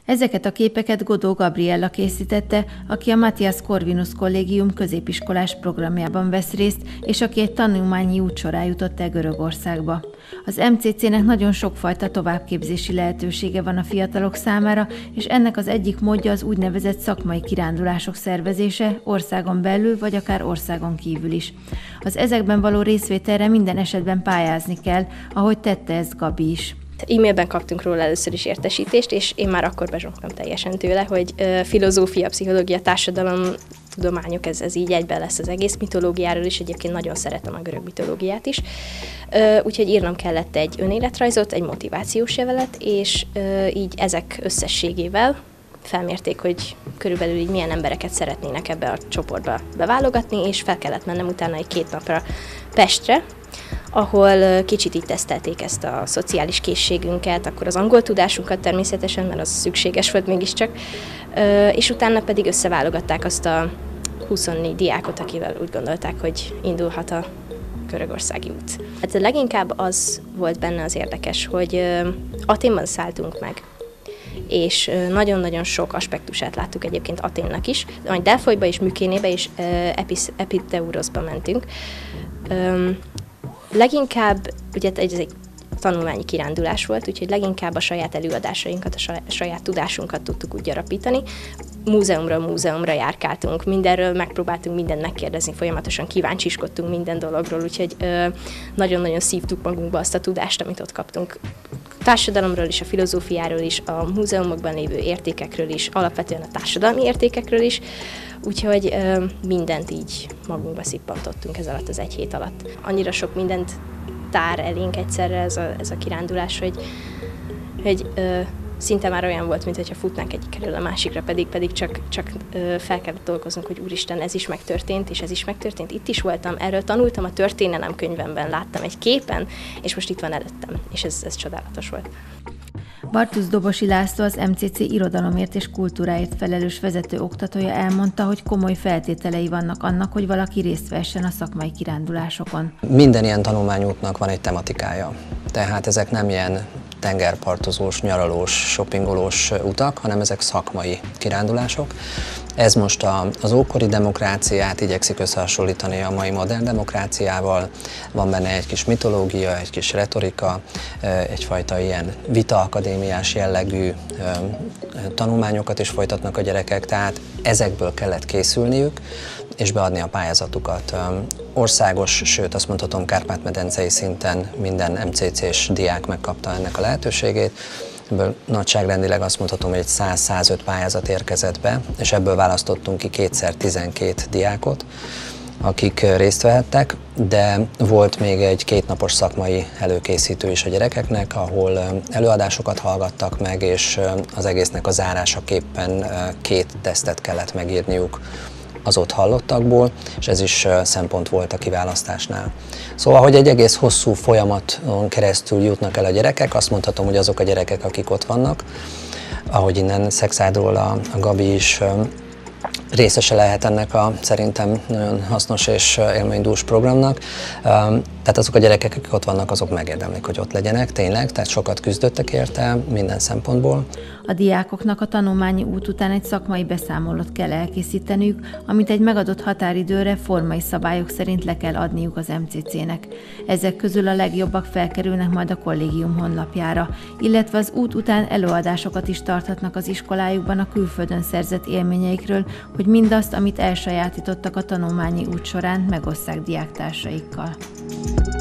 Ezeket a képeket Godó Gabriella készítette, aki a Matthias Corvinus Kollégium középiskolás programjában vesz részt, és aki egy tanulmányi út során jutott el Görögországba. Az MCC-nek nagyon sokfajta továbbképzési lehetősége van a fiatalok számára, és ennek az egyik módja az úgynevezett szakmai kirándulások szervezése, országon belül vagy akár országon kívül is. Az ezekben való részvételre minden esetben pályázni kell, ahogy tette ezt Gabi is. E-mailben kaptunk róla először is értesítést, és én már akkor bezsongtam teljesen tőle, hogy filozófia, pszichológia, társadalomtudományok, ez így egyben lesz az egész mitológiáról is, egyébként nagyon szeretem a görög mitológiát is. Úgyhogy írnom kellett egy önéletrajzot, egy motivációs levelet, és így ezek összességével felmérték, hogy körülbelül így milyen embereket szeretnének ebbe a csoportba beválogatni, és fel kellett mennem utána egy 2 napra Pestre, ahol kicsit így tesztelték ezt a szociális készségünket, akkor az angol tudásunkat természetesen, mert az szükséges volt mégiscsak, és utána pedig összeválogatták azt a 24 diákot, akivel úgy gondolták, hogy indulhat a görögországi út. Hát leginkább az volt benne az érdekes, hogy Athénban szálltunk meg, és nagyon-nagyon sok aspektusát láttuk egyébként Athénnak is, majd Delfoiba és Mykénébe és Epideuroszba mentünk. Leginkább, ugye ez egy tanulmányi kirándulás volt, úgyhogy leginkább a saját előadásainkat, a saját tudásunkat tudtuk úgy gyarapítani. Múzeumra járkáltunk, mindenről megpróbáltunk mindent megkérdezni, folyamatosan kíváncsiskodtunk minden dologról, úgyhogy nagyon-nagyon szívtuk magunkba azt a tudást, amit ott kaptunk. A társadalomról is, a filozófiáról is, a múzeumokban lévő értékekről is, alapvetően a társadalmi értékekről is, úgyhogy mindent így magunkba szippantottunk ez alatt az 1 hét alatt. Annyira sok mindent tár elénk egyszerre ez a kirándulás, hogy szinte már olyan volt, mintha futnánk egyikről a másikra, pedig csak fel kellett dolgoznunk, hogy úristen, ez is megtörtént, és ez is megtörtént. Itt is voltam, erről tanultam a történelemkönyvemben, láttam egy képen, és most itt van előttem, és ez csodálatos volt. Bartusz Dobosi László, az MCC irodalomért és kultúráért felelős vezető oktatója elmondta, hogy komoly feltételei vannak annak, hogy valaki részt vessen a szakmai kirándulásokon. Minden ilyen tanulmányútnak van egy tematikája, tehát ezek nem ilyen tengerpartozós, nyaralós, shoppingolós utak, hanem ezek szakmai kirándulások. Ez most az ókori demokráciát igyekszik összehasonlítani a mai modern demokráciával. Van benne egy kis mitológia, egy kis retorika, egyfajta ilyen vitaakadémiás jellegű tanulmányokat is folytatnak a gyerekek, tehát ezekből kellett készülniük, és beadni a pályázatukat. Országos, sőt azt mondhatom Kárpát-medencei szinten minden MCC-s diák megkapta ennek a lehetőségét. Ebből nagyságrendileg azt mondhatom, hogy egy 100-105 pályázat érkezett be, és ebből választottunk ki 2x12 diákot, akik részt vehettek, de volt még egy 2 napos szakmai előkészítő is a gyerekeknek, ahol előadásokat hallgattak meg, és az egésznek a zárásaképpen 2 tesztet kellett megírniuk az ott hallottakból, és ez is szempont volt a kiválasztásnál. Szóval, hogy egy egész hosszú folyamaton keresztül jutnak el a gyerekek, azt mondhatom, hogy azok a gyerekek, akik ott vannak, ahogy innen Szexádról a Gabi is részese lehet ennek a szerintem nagyon hasznos és élménydús programnak. Tehát azok a gyerekek, akik ott vannak, azok megérdemlik, hogy ott legyenek, tényleg, tehát sokat küzdöttek érte minden szempontból. A diákoknak a tanulmányi út után egy szakmai beszámolót kell elkészíteniük, amit egy megadott határidőre formai szabályok szerint le kell adniuk az MCC-nek. Ezek közül a legjobbak felkerülnek majd a kollégium honlapjára, illetve az út után előadásokat is tarthatnak az iskolájukban a külföldön szerzett élményeikről, hogy mindazt, amit elsajátítottak a tanulmányi út során, megosszák diáktársaikkal.